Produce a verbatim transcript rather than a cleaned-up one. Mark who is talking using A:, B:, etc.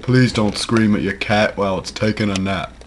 A: Please don't scream at your cat while it's taking a nap.